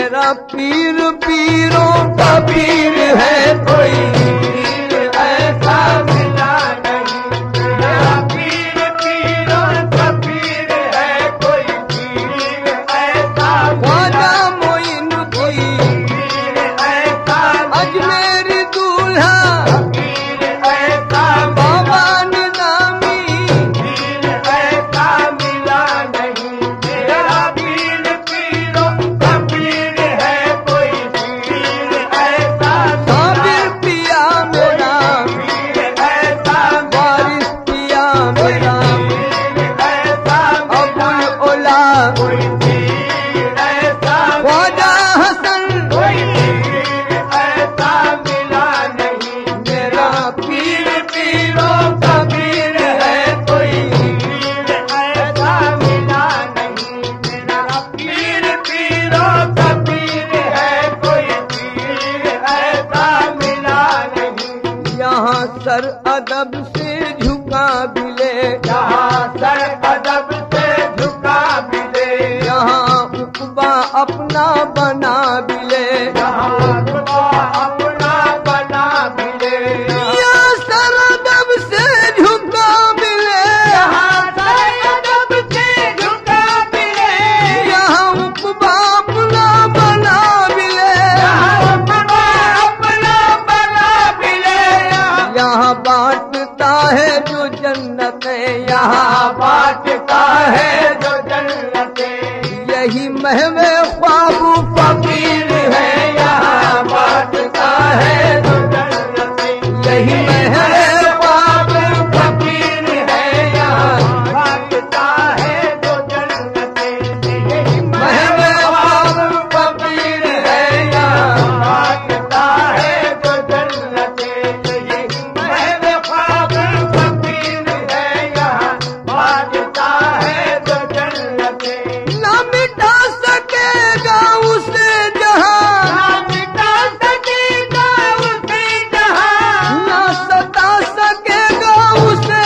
मेरा पीर पीरों का पीर है, कोई पीर ऐसा मिला नहीं। मेरा पीर पीरों का पीर है, कोई पीर ऐसा ख्वाजा मोइनुद्दीन पीर ऐसा अजमेरी दूल्हा पीर ऐसा बाबा निजामी पीर ऐसा मिला नहीं। मेरा पीर पीरों का पीर है, कोई पीर ऐसा साबिर पिया मेरा पीर ऐसा वारिस पिया मेरा पीर ऐसा अबुल ओला कोई पीर ऐसा ख्वाजा हसन कोई पीर ऐसा मिला नहीं। मेरा पीर पीरों का पीर है, कोई पीर ऐसा मिला नहीं। मेरा पीर पीरों का पीर है, कोई पीर ऐसा मिला नहीं। यहाँ सर अदब से झुका भी ले, यहाँ सर अदब से झुका भी ले, यहाँ उकबा अपना बना भी ले, यहाँ उकबा अपना बना भी ले। यहाँ सर अदब से झुका भी ले, यहाँ सर अदब से झुका भी ले, यहाँ उकबा अपना बना भी ले, यहाँ उकबा अपना बना भी ले। यहाँ बांटता है जो जन्नतें, यहाँ बांटता है जो जन्नतें, यही महवे ख्वाबू फकीर है, यहाँ बांटता है जो जन्नतें, यही महवे ख्वाबू फकीर है, यहाँ बांटता है जो जन्नतें, यही महवे ख्वाबू फकीर है, यहाँ बांटता है जो जन्नतें, यही महवे ख्वाबू फकीर है, यहाँ बांटता है जो जन्नतें। ना मिटा सकेगा उसे जहां, ना मिटा सकेगा उसे जहां, ना सता सकेगा उसे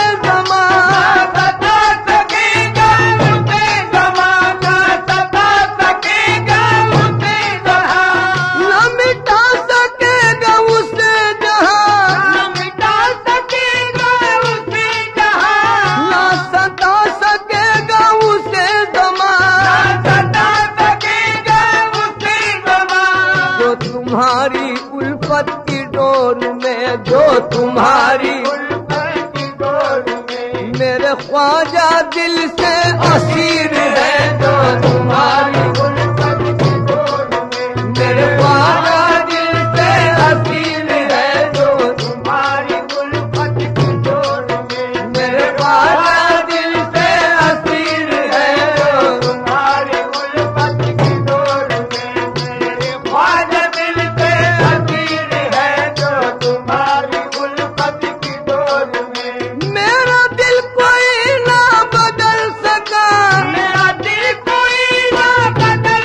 ज़मां, ना सता सकेगा उसे ज़मां, ना सता सकेगा उसे जहां, ना मिटा सकेगा उसे जहां, ना मिटा सकेगा उसे जहां, ना सता सकेगा उसे ज़मां, ना सता सकेगा उसे ज़मां। जो तुम्हारी उल्फत की डोर में, जो तुम्हारी उल्फत की डोर में, मेरे ख्वाजा दिल से असीर है, जो तुम्हारी उल्फत की डोर में, मेरे ख्वाजा दिल से असीर है, जो तुम्हारी उल्फत की डोर में, मेरे ख्वाजा दिल से असीर है, जो तुम्हारी उल्फत की डोर में, मेरे ख्वाजा दिल से असीर है, जो तुम्हारी उल्फत की डोर में। मेरा दिल कोई ना बदल सका, मेरा दिल कोई ना बदल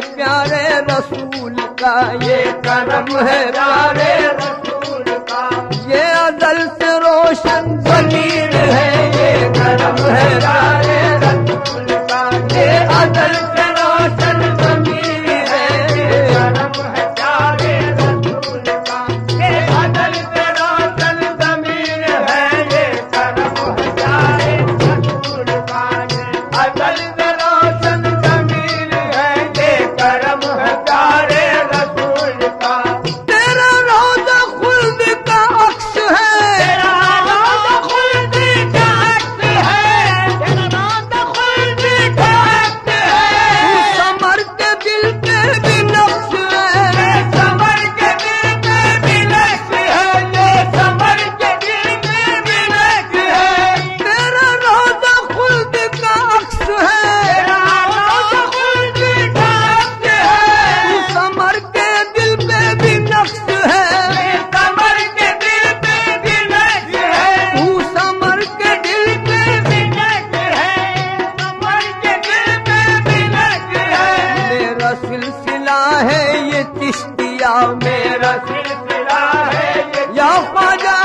प्यारे रसूल का, ये करम है प्यारे रसूल का। ये अज़ल से रोशन ज़मीर है, ये करम है प्यारे रसूल का। ये अज़ल से रोशन ज़मीर है, ये करम है प्यारे रसूल का। ये अज़ल से रोशन ज़मीर है, ये करम है प्यारे रसूल का। अज़ल से रोशन ज़मीर है, ये करम है प्यारे रसूल का। तेरा रोज़ा खुल्द का अक्स है, तेरा रोज़ा खुल्द का अक्स है, तेरा रोज़ा खुल्द का अक्स है। समर के दिल पे भी नक्श है, समर के दिल पे भी नक्श है, ये समर के दिल पे भी नक्श है। तेरा रोज़ा खुल्द का अक्स है, तेरा रोज़ा खुल्द का अक्स है। समर के दिल पे भी नक्श है, समर के दिल पे भी नक्श है। समर के दिल पे भी नक्श है, समर के दिल पे भी नक्श है। मेरा सिलसिला है ये चिश्तिया, मेरा सिलसिला है ये या ख्वाजा,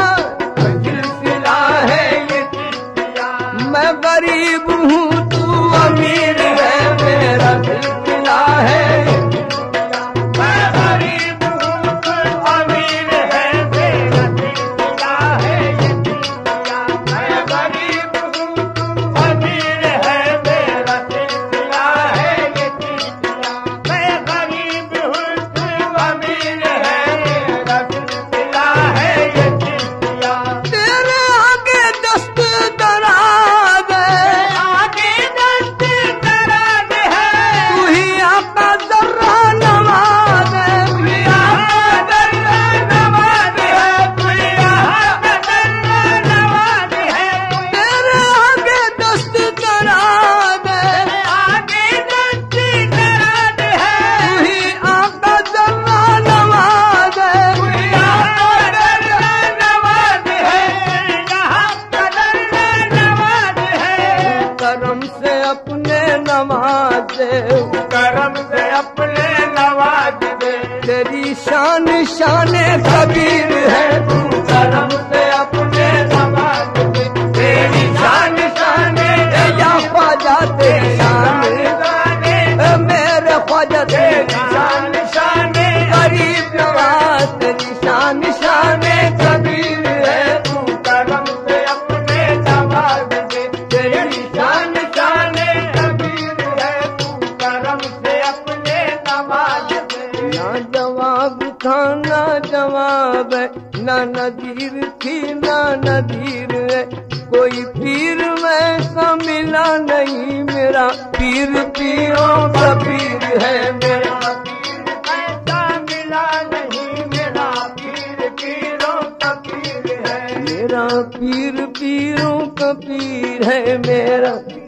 सिलसिला है ये चिश्तिया। मैं गरीब हूँ तू अमीर है, मेरा सिलसिला है ये चिश्तिया। मैं गरीब हूँ तू अमीर है, मेरा सिलसिला है ये चिश्तिया। मैं गरीब हूँ तू अमीर है, मेरा सिलसिला है ये चिश्तिया। मैं गरीब हूँ तू अमीर है, मेरा सिलसिला है ये चिश्तिया। तेरे आगे दस्त दराज है, आगे दस्त दराज है। तू ही आका ज़र्रा नवाज है, तू ही आका ज़र्रा नवाज है, तू ही आका ज़र्रा नवाज है। तेरे आगे दस्त दराज है, आगे दस्त दराज है। तू ही आका ज़र्रा नवाज है, तू ही आका ज़र्रा नवाज है, यहाँ ज़र्रा नवाज है। करम से अपने नवाज दे, करम से अपने नवाज दे। तेरी शान शान कबीर है, तू करम से अपने नवाज दे। तेरी शान शान या ख्वाजा, तेरी शान मेरे ख्वाजा, तेरी शान शान गरीब नवाज। तेरी शान शान कबीर है, तू करम से अपने नवाज दे। तेरी शान शान कबीर है, तू करम से अपने नवाज दे। ना जवाब था ना जवाब है, ना नदीर थी ना नदीर है। कोई पीर वैसा मिला नहीं, मेरा पीर पीरों का पीर है। मेरा पीर ऐसा मिला नहीं, मेरा पीर पीरों का पीर है। मेरा पीर पीरों का पीर है, मेरा